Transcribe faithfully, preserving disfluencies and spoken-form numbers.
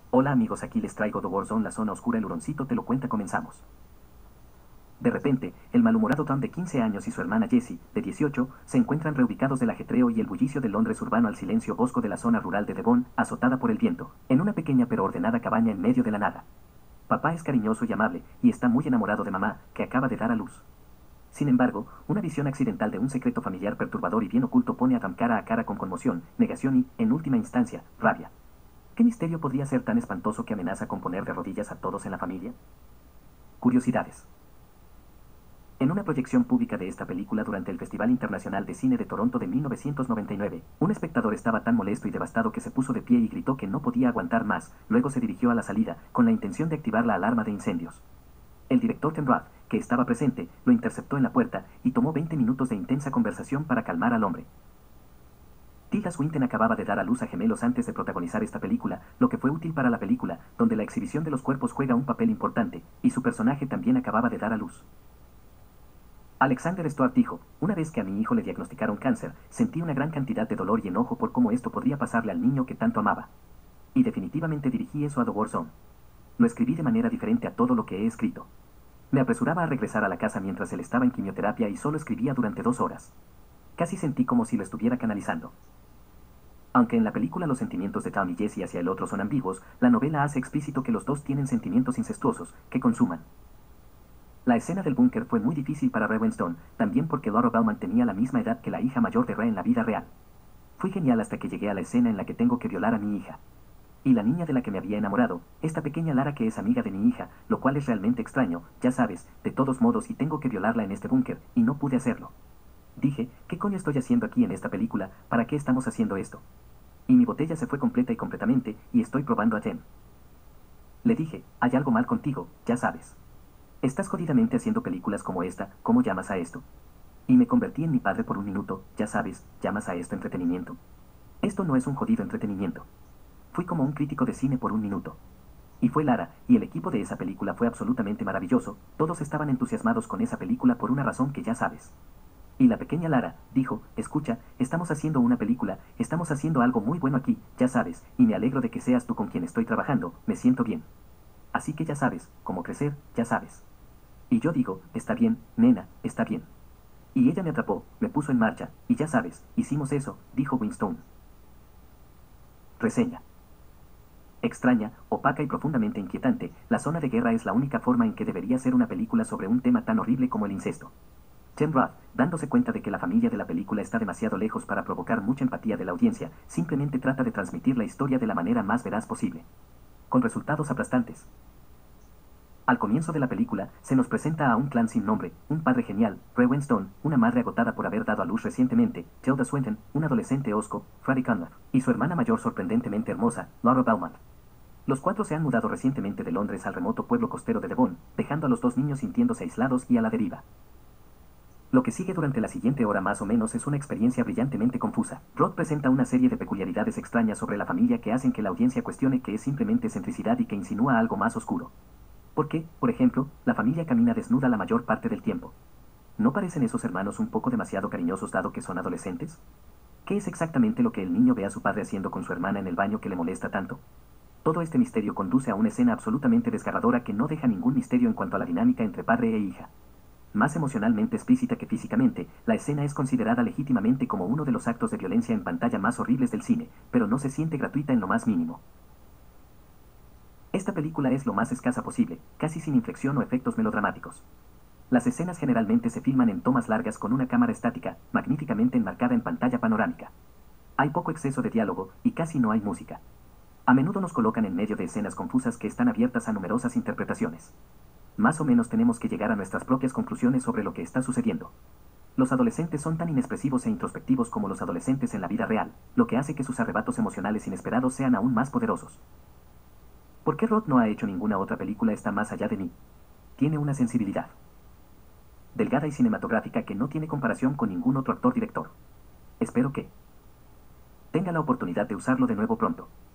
Hola amigos, aquí les traigo The Warzone, la zona oscura, el huroncito te lo cuenta, comenzamos. De repente, el malhumorado Tom de quince años y su hermana Jessie, de dieciocho, se encuentran reubicados del ajetreo y el bullicio de Londres urbano al silencio bosco de la zona rural de Devon, azotada por el viento, en una pequeña pero ordenada cabaña en medio de la nada. Papá es cariñoso y amable, y está muy enamorado de mamá, que acaba de dar a luz. Sin embargo, una visión accidental de un secreto familiar perturbador y bien oculto pone a Tom cara a cara con conmoción, negación y, en última instancia, rabia. ¿Qué misterio podría ser tan espantoso que amenaza con poner de rodillas a todos en la familia? Curiosidades. En una proyección pública de esta película durante el Festival Internacional de Cine de Toronto de mil novecientos noventa y nueve, un espectador estaba tan molesto y devastado que se puso de pie y gritó que no podía aguantar más, luego se dirigió a la salida, con la intención de activar la alarma de incendios. El director Tim Roth, que estaba presente, lo interceptó en la puerta, y tomó veinte minutos de intensa conversación para calmar al hombre. Tilda Swinton acababa de dar a luz a gemelos antes de protagonizar esta película, lo que fue útil para la película, donde la exhibición de los cuerpos juega un papel importante, y su personaje también acababa de dar a luz. Alexander Stuart dijo: una vez que a mi hijo le diagnosticaron cáncer, sentí una gran cantidad de dolor y enojo por cómo esto podría pasarle al niño que tanto amaba. Y definitivamente dirigí eso a The Warzone. Lo escribí de manera diferente a todo lo que he escrito. Me apresuraba a regresar a la casa mientras él estaba en quimioterapia y solo escribía durante dos horas. Casi sentí como si lo estuviera canalizando. Aunque en la película los sentimientos de Tom y Jessie hacia el otro son ambiguos, la novela hace explícito que los dos tienen sentimientos incestuosos, que consuman. La escena del búnker fue muy difícil para Ray Winstone, también porque Laura Bellman tenía la misma edad que la hija mayor de Ray en la vida real. Fui genial hasta que llegué a la escena en la que tengo que violar a mi hija. Y la niña de la que me había enamorado, esta pequeña Lara que es amiga de mi hija, lo cual es realmente extraño, ya sabes, de todos modos, y tengo que violarla en este búnker, y no pude hacerlo. Dije: ¿qué coño estoy haciendo aquí en esta película? ¿Para qué estamos haciendo esto? Y mi botella se fue completa y completamente, y estoy probando a Jen. Le dije: hay algo mal contigo, ya sabes. Estás jodidamente haciendo películas como esta, ¿cómo llamas a esto? Y me convertí en mi padre por un minuto, ya sabes, ¿llamas a esto entretenimiento? Esto no es un jodido entretenimiento. Fui como un crítico de cine por un minuto. Y fue Lara, y el equipo de esa película fue absolutamente maravilloso, todos estaban entusiasmados con esa película por una razón que ya sabes. Y la pequeña Lara dijo: escucha, estamos haciendo una película, estamos haciendo algo muy bueno aquí, ya sabes, y me alegro de que seas tú con quien estoy trabajando, me siento bien. Así que ya sabes, cómo crecer, ya sabes. Y yo digo: está bien, nena, está bien. Y ella me atrapó, me puso en marcha, y ya sabes, hicimos eso, dijo Winstone. Reseña. Extraña, opaca y profundamente inquietante, La zona de guerra es la única forma en que debería ser una película sobre un tema tan horrible como el incesto. Tim Roth, dándose cuenta de que la familia de la película está demasiado lejos para provocar mucha empatía de la audiencia, simplemente trata de transmitir la historia de la manera más veraz posible. Con resultados aplastantes. Al comienzo de la película, se nos presenta a un clan sin nombre, un padre genial, Ray Winstone, una madre agotada por haber dado a luz recientemente, Tilda Swinton, un adolescente hosco, Freddie Conrad, y su hermana mayor sorprendentemente hermosa, Laura Bellman. Los cuatro se han mudado recientemente de Londres al remoto pueblo costero de Devon, dejando a los dos niños sintiéndose aislados y a la deriva. Lo que sigue durante la siguiente hora más o menos es una experiencia brillantemente confusa. Roth presenta una serie de peculiaridades extrañas sobre la familia que hacen que la audiencia cuestione que es simplemente excentricidad y que insinúa algo más oscuro. ¿Por qué, por ejemplo, la familia camina desnuda la mayor parte del tiempo? ¿No parecen esos hermanos un poco demasiado cariñosos dado que son adolescentes? ¿Qué es exactamente lo que el niño ve a su padre haciendo con su hermana en el baño que le molesta tanto? Todo este misterio conduce a una escena absolutamente desgarradora que no deja ningún misterio en cuanto a la dinámica entre padre e hija. Más emocionalmente explícita que físicamente, la escena es considerada legítimamente como uno de los actos de violencia en pantalla más horribles del cine, pero no se siente gratuita en lo más mínimo. Esta película es lo más escasa posible, casi sin inflexión o efectos melodramáticos. Las escenas generalmente se filman en tomas largas con una cámara estática, magníficamente enmarcada en pantalla panorámica. Hay poco exceso de diálogo, y casi no hay música. A menudo nos colocan en medio de escenas confusas que están abiertas a numerosas interpretaciones. Más o menos tenemos que llegar a nuestras propias conclusiones sobre lo que está sucediendo. Los adolescentes son tan inexpresivos e introspectivos como los adolescentes en la vida real, lo que hace que sus arrebatos emocionales inesperados sean aún más poderosos. ¿Por qué Roth no ha hecho ninguna otra película está más allá de mí? Tiene una sensibilidad delgada y cinematográfica que no tiene comparación con ningún otro actor-director. Espero que tenga la oportunidad de usarlo de nuevo pronto.